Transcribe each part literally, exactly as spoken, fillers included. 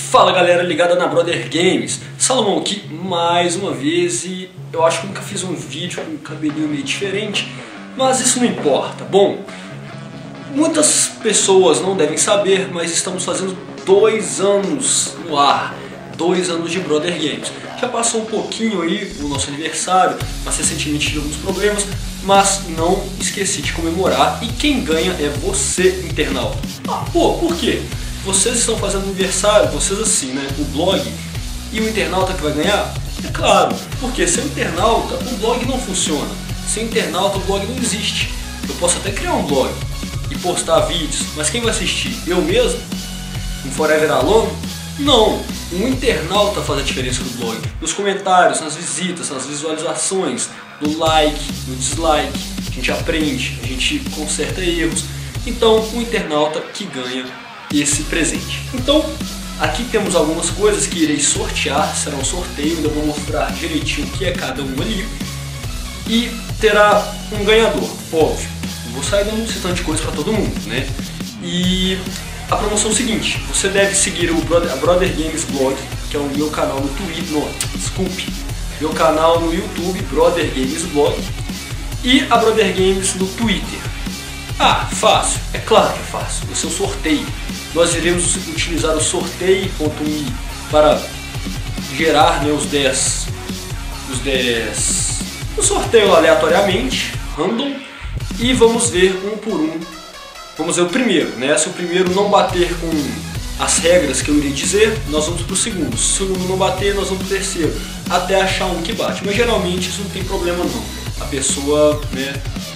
Fala galera ligada na Brother Games, Salomão aqui mais uma vez e eu acho que nunca fiz um vídeo com um cabelinho meio diferente, mas isso não importa. Bom, muitas pessoas não devem saber, mas estamos fazendo dois anos no ar, dois anos de Brother Games. Já passou um pouquinho aí o nosso aniversário, mas recentemente tive alguns problemas, mas não esqueci de comemorar e quem ganha é você, internauta. Ah, pô, por quê? Vocês estão fazendo aniversário, vocês assim, né? O blog e o internauta que vai ganhar? É claro, porque sem o internauta o blog não funciona. Sem internauta o blog não existe. Eu posso até criar um blog e postar vídeos, mas quem vai assistir? Eu mesmo? Um Forever Alone? Não! Um internauta faz a diferença no blog. Nos comentários, nas visitas, nas visualizações, no like, no dislike. A gente aprende, a gente conserta erros. Então, o internauta que ganha esse presente. Então, aqui temos algumas coisas que irei sortear, será um sorteio, ainda vou mostrar direitinho o que é cada um ali. E terá um ganhador, óbvio. Não vou sair dando um tanto de coisa para todo mundo, né? E a promoção é o seguinte, você deve seguir o Brother, a Brother Games Blog, que é o meu canal no Twitter, não, desculpe, meu canal no YouTube, Brother Games Blog, e a Brother Games no Twitter. Ah, fácil, é claro que é fácil, esse é o sorteio. Nós iremos utilizar o sorteio ponto me para gerar, né, os dez, os dez, o sorteio aleatoriamente, random, e vamos ver um por um. Vamos ver o primeiro, né? Se o primeiro não bater com as regras que eu irei dizer, nós vamos para o segundo. Se o segundo não bater, nós vamos para o terceiro, até achar um que bate. Mas geralmente isso não tem problema não. A pessoa, né,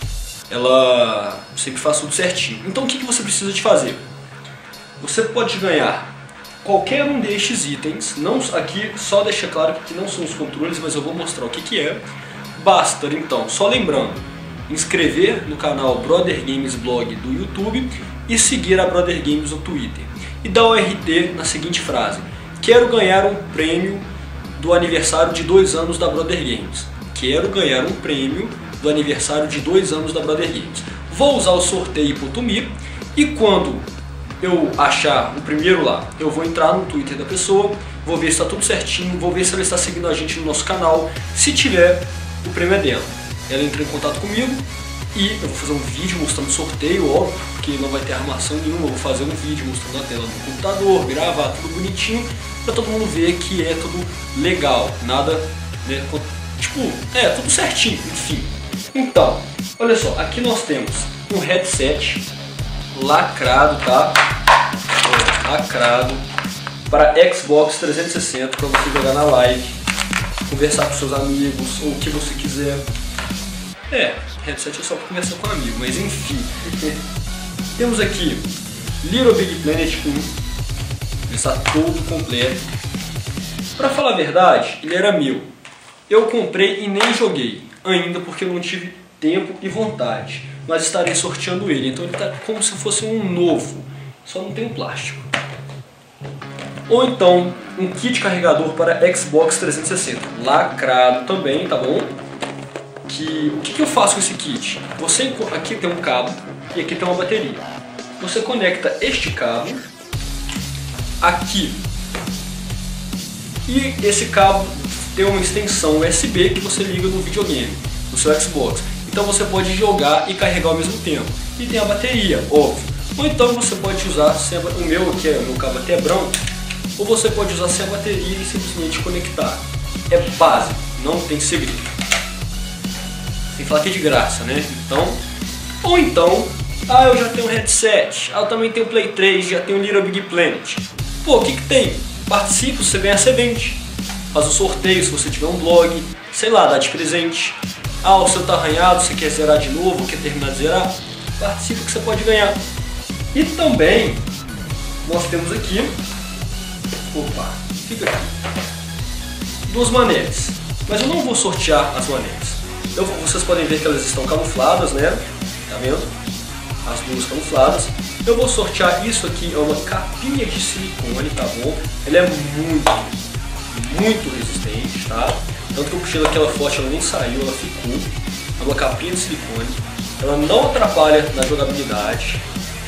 ela sempre faz tudo certinho. Então o que você precisa de fazer? Você pode ganhar qualquer um destes itens, não, aqui só deixa claro que não são os controles, mas eu vou mostrar o que, que é. Basta então, só lembrando, inscrever no canal Brother Games Blog do YouTube e seguir a Brother Games no Twitter. E dar o R T na seguinte frase: quero ganhar um prêmio do aniversário de dois anos da Brother Games. Quero ganhar um prêmio do aniversário de dois anos da Brother Games. Vou usar o sorteio ponto me e quando eu achar o primeiro lá, eu vou entrar no Twitter da pessoa, vou ver se está tudo certinho, vou ver se ela está seguindo a gente no nosso canal. Se tiver, o prêmio é dela. Ela entra em contato comigo e eu vou fazer um vídeo mostrando o sorteio, óbvio, porque não vai ter armação nenhuma. Eu vou fazer um vídeo mostrando a tela do computador, gravar tudo bonitinho, para todo mundo ver que é tudo legal, nada, né, tipo, é tudo certinho, enfim. Então, olha só, aqui nós temos um headset lacrado, tá? É, lacrado para Xbox trezentos e sessenta, para você jogar na live, conversar com seus amigos ou o que você quiser. É, headset é só para conversar com um amigo, mas enfim. Temos aqui Little Big Planet um, ele está todo completo. Para falar a verdade, ele era meu. Eu comprei e nem joguei ainda porque eu não tive tempo e vontade. Mas estarei sorteando ele, então ele está como se fosse um novo, só não tem um plástico. Ou então um kit carregador para Xbox trezentos e sessenta, lacrado também, tá bom? Que, o que, que eu faço com esse kit? Você, aqui tem um cabo e aqui tem uma bateria. Você conecta este cabo aqui e esse cabo tem uma extensão U S B que você liga no videogame, no seu Xbox. Então você pode jogar e carregar ao mesmo tempo. E tem a bateria, óbvio. Ou então você pode usar, sem a, o meu aqui, o meu cabo até é branco, ou você pode usar sem a bateria e simplesmente conectar. É básico, não tem segredo. Sem falar que é de graça, né? Então, ou então, ah, eu já tenho um headset, ah, eu também tenho Play três, já tenho Little Big Planet. Pô, o que que tem? Participa, você ganha, você vende. Faz o sorteio se você tiver um blog, sei lá, dá de presente. Ah, o seu tá arranhado, você quer zerar de novo, quer terminar de zerar? Participa que você pode ganhar. E também, nós temos aqui, opa, fica aqui, duas manetes. Mas eu não vou sortear as manetes. Eu, vocês podem ver que elas estão camufladas, né? Tá vendo? As duas camufladas. Eu vou sortear isso aqui, é uma capinha de silicone, tá bom? Ela é muito, muito resistente, tá? Tanto que eu puxei daquela forte, ela nem saiu, ela ficou. É uma capinha de silicone. Ela não atrapalha na jogabilidade.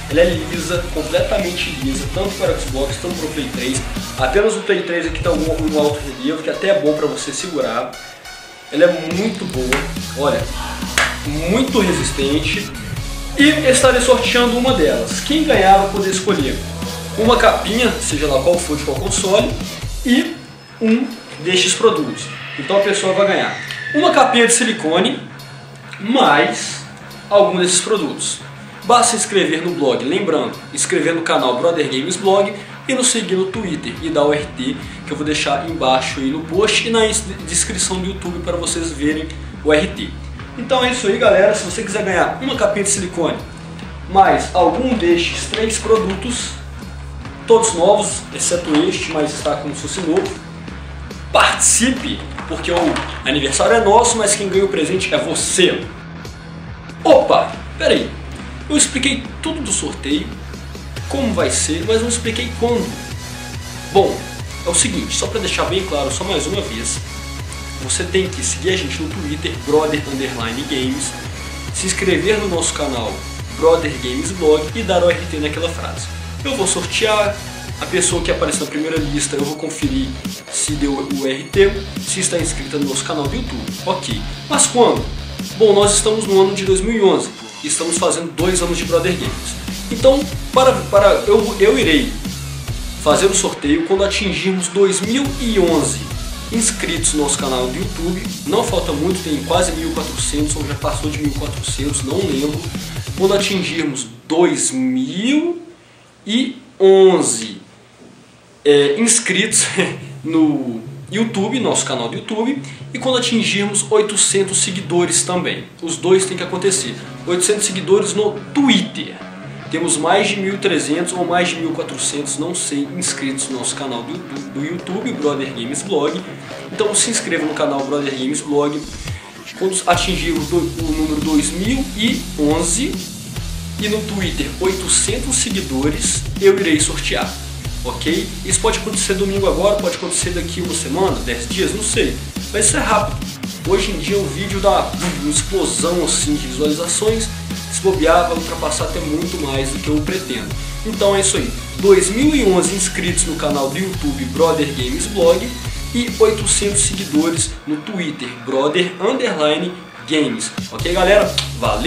ela é lisa, completamente lisa, tanto para o Xbox, tanto para o Play três. Apenas o Play três aqui está um, um alto relevo, que até é bom para você segurar. Ela é muito boa, olha, muito resistente. E estarei sorteando uma delas. Quem ganhar vai poder escolher uma capinha, seja lá qual for de qual console, e um destes produtos. Então a pessoa vai ganhar uma capinha de silicone, mais algum desses produtos. Basta inscrever no blog, lembrando, inscrever no canal Brother Games Blog e nos seguir no Twitter e dar o R T, que eu vou deixar embaixo aí no post e na descrição do YouTube para vocês verem o R T. Então é isso aí, galera. Se você quiser ganhar uma capinha de silicone mais algum destes três produtos, todos novos, exceto este, mas está como se fosse novo, participe, porque o aniversário é nosso, mas quem ganha o presente é você. Opa, peraí, eu expliquei tudo do sorteio, como vai ser, mas não expliquei quando. Bom, é o seguinte, só para deixar bem claro, só mais uma vez, você tem que seguir a gente no Twitter, Brother Underline Games, se inscrever no nosso canal Brother Games Blog e dar o R T naquela frase. Eu vou sortear, a pessoa que aparece na primeira lista eu vou conferir se deu o R T, se está inscrita no nosso canal do YouTube. Ok, mas quando? Bom, nós estamos no ano de dois mil e onze e estamos fazendo dois anos de Brother Games. Então, para, para, eu, eu irei fazer o sorteio quando atingirmos dois mil e onze inscritos no nosso canal do YouTube. Não falta muito, tem quase mil e quatrocentos, ou já passou de mil e quatrocentos, não lembro. Quando atingirmos dois mil e onze é, inscritos no YouTube, nosso canal do YouTube, e quando atingirmos oitocentos seguidores também. Os dois tem que acontecer. oitocentos seguidores no Twitter. Temos mais de mil e trezentos ou mais de mil e quatrocentos, não sei, inscritos no nosso canal do YouTube, do YouTube, Brother Games Blog. Então se inscreva no canal Brother Games Blog. Quando atingir o, do, o número dois mil e onze e no Twitter oitocentos seguidores, eu irei sortear. Ok? Isso pode acontecer domingo agora, pode acontecer daqui uma semana, dez dias, não sei. Mas isso é rápido. Hoje em dia o vídeo dá uma explosão assim de visualizações. Se bobear, vai ultrapassar até muito mais do que eu pretendo. Então é isso aí. dois mil e onze inscritos no canal do YouTube Brother Games Blog e oitocentos seguidores no Twitter Brother Underline Games. Ok, galera? Valeu!